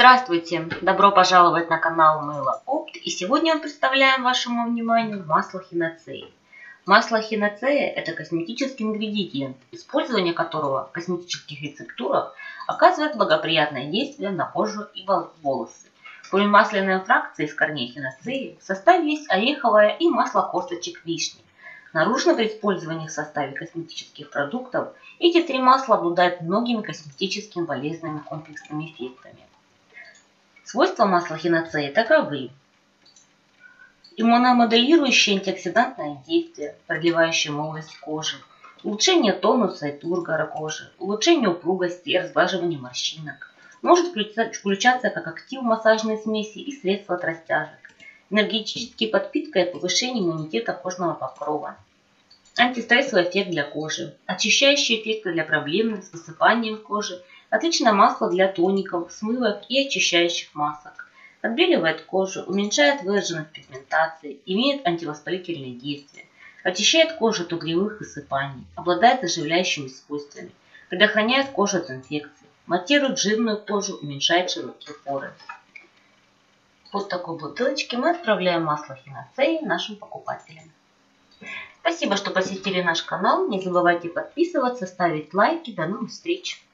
Здравствуйте! Добро пожаловать на канал Мыло Опт. И сегодня мы представляем вашему вниманию масло хиноцеи. Масло хиноцея – это косметический ингредиент, использование которого в косметических рецептурах оказывает благоприятное действие на кожу и волосы. Кроме масляной фракции из корней хиноцеи, в составе есть ореховое и масло косточек вишни. Наружно при использовании в составе косметических продуктов эти три масла обладают многими косметическими полезными комплексными эффектами. Свойства масла хиноцеи таковы: иммуномоделирующее антиоксидантное действие, продлевающее молодость кожи, улучшение тонуса и тургора кожи, улучшение упругости и разглаживание морщинок, может включаться как актив в массажной смеси и средства от растяжек, энергетическая подпитка и повышение иммунитета кожного покрова, антистрессовый эффект для кожи, очищающий эффект для проблем с высыпанием кожи, отличное масло для тоников, смывок и очищающих масок, отбеливает кожу, уменьшает выраженность пигментации, имеет антивоспалительные действия, очищает кожу от угревых высыпаний, обладает заживляющими свойствами, предохраняет кожу от инфекций, матирует жирную кожу, уменьшает широкие поры. Вот в такой бутылочке мы отправляем масло хиноцеи нашим покупателям. Спасибо, что посетили наш канал. Не забывайте подписываться, ставить лайки. До новых встреч!